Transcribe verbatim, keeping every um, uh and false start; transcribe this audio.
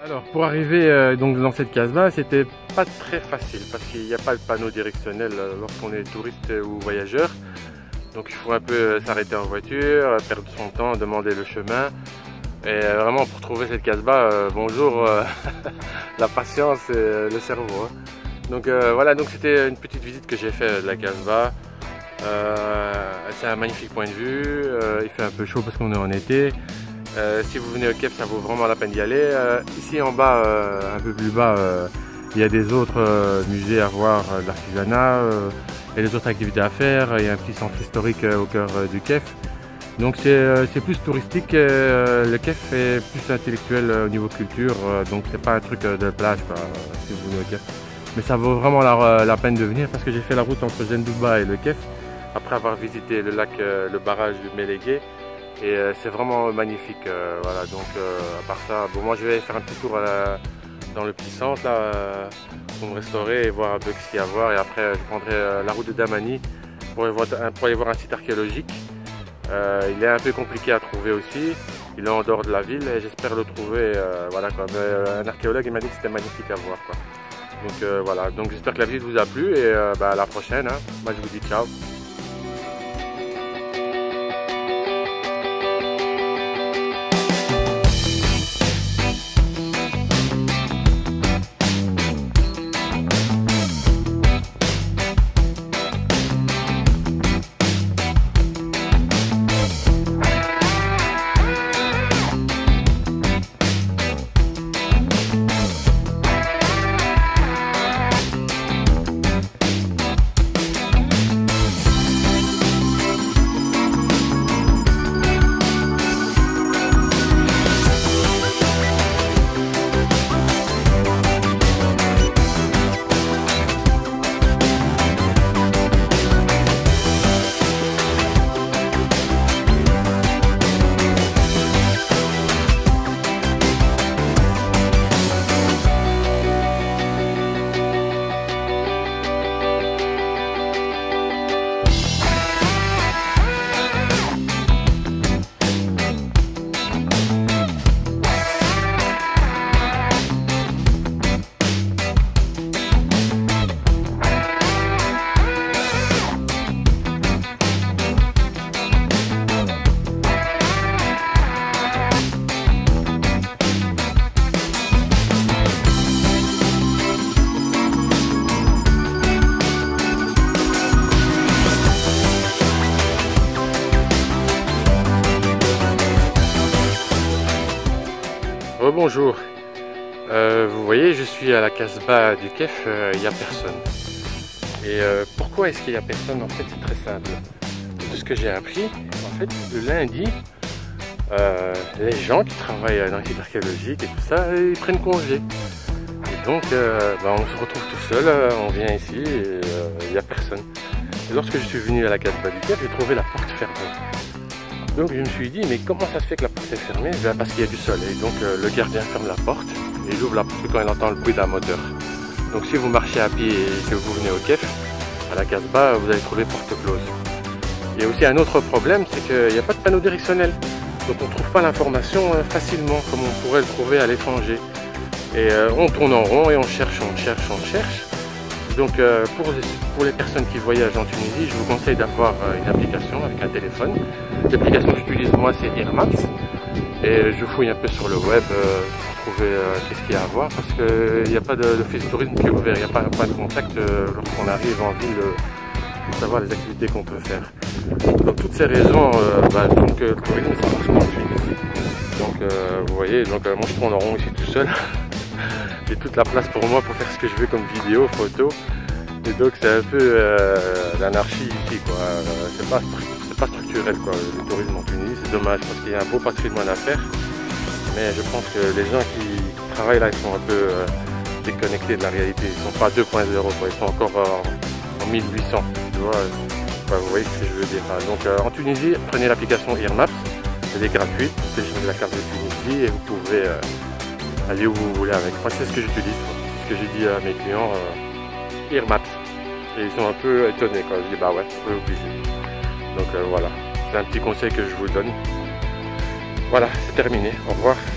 Alors pour arriver euh, donc dans cette Casbah, c'était pas très facile parce qu'il n'y a pas de panneau directionnel euh, lorsqu'on est touriste ou voyageur. Donc il faut un peu euh, s'arrêter en voiture, euh, perdre son temps, demander le chemin. Et euh, vraiment pour trouver cette Casbah, euh, bonjour euh, la patience et euh, le cerveau. Hein. Donc euh, voilà, donc c'était une petite visite que j'ai fait de la Casbah. Euh, c'est un magnifique point de vue, euh, il fait un peu chaud parce qu'on est en été. Euh, si vous venez au Kef, ça vaut vraiment la peine d'y aller. Euh, ici en bas, euh, un peu plus bas, euh, il y a des autres euh, musées à voir, euh, de l'artisanat, euh, et des autres activités à faire. Il y a un petit centre historique euh, au cœur euh, du Kef. Donc c'est euh, plus touristique. Euh, le Kef est plus intellectuel euh, au niveau culture, euh, donc c'est pas un truc euh, de plage quoi, euh, si vous venez au Kef. Mais ça vaut vraiment la, la peine de venir parce que j'ai fait la route entre Zendouba et le Kef après avoir visité le lac, euh, le barrage du Mélégué. Et euh, c'est vraiment magnifique, euh, voilà, donc euh, à part ça, bon moi je vais faire un petit tour à la, dans le petit centre là, euh, pour me restaurer et voir un peu ce qu'il y a à voir, et après je prendrai euh, la route de Damani pour aller voir, pour aller voir un site archéologique. Euh, il est un peu compliqué à trouver aussi, il est en dehors de la ville et j'espère le trouver, euh, voilà quoi. Mais, euh, un archéologue il m'a dit que c'était magnifique à voir quoi. Donc euh, voilà, donc j'espère que la visite vous a plu et euh, bah, à la prochaine, hein. Moi je vous dis ciao. Bonjour, euh, vous voyez je suis à la Casbah du Kef, il euh, n'y a personne. Et euh, pourquoi est-ce qu'il n'y a personne? En fait c'est très simple. De ce que j'ai appris, en fait le lundi, euh, les gens qui travaillent dans les sites archéologiques et tout ça, ils prennent congé. Et donc euh, bah, on se retrouve tout seul, on vient ici et il n'y a personne. Et lorsque je suis venu à la Casbah du Kef, j'ai trouvé la porte fermée. Donc je me suis dit, mais comment ça se fait que la porte est fermée? Bien, parce qu'il y a du soleil. Donc euh, le gardien ferme la porte et il ouvre la porte quand il entend le bruit d'un moteur. Donc si vous marchez à pied et que vous venez au Kef, à la Casbah, vous allez trouver porte close. Il y a aussi un autre problème, c'est qu'il n'y a pas de panneau directionnel. Donc on ne trouve pas l'information euh, facilement comme on pourrait le trouver à l'étranger. Et euh, on tourne en rond et on cherche, on cherche, on cherche. Donc euh, pour, pour les personnes qui voyagent en Tunisie, je vous conseille d'avoir euh, une application avec un téléphone. L'application que j'utilise moi c'est Earmaps. Et je fouille un peu sur le web euh, pour trouver euh, qu'est-ce qu'il y a à voir parce qu'il n'y a pas d'office de tourisme qui est ouvert, il n'y a pas, pas de contact euh, lorsqu'on arrive en ville euh, pour savoir les activités qu'on peut faire. Donc toutes ces raisons euh, bah, font que le tourisme ça marche pas en Tunisie. Donc euh, vous voyez, donc, euh, moi je tourne en rond ici tout seul. J'ai toute la place pour moi pour faire ce que je veux comme vidéo, photo. Et donc c'est un peu euh, l'anarchie ici quoi. Euh, c'est pas, pas structurel quoi, le tourisme en Tunisie, c'est dommage parce qu'il y a un beau patrimoine à faire. Mais je pense que les gens qui travaillent là, ils sont un peu euh, déconnectés de la réalité. Ils sont pas à deux point zéro quoi, ils sont encore euh, en mille huit cents. Tu vois, enfin, vous voyez ce que je veux dire. Donc euh, en Tunisie, prenez l'application Earmaps, elle est gratuite, vous téléchargez la carte de Tunisie et vous pouvez euh, aller où vous voulez avec. Moi c'est ce que j'utilise, ce que j'ai dit à mes clients, euh, Earmaps. Et ils sont un peu étonnés quoi. Je dis bah ouais, c'est obligé. Donc euh, voilà, c'est un petit conseil que je vous donne. Voilà, c'est terminé. Au revoir.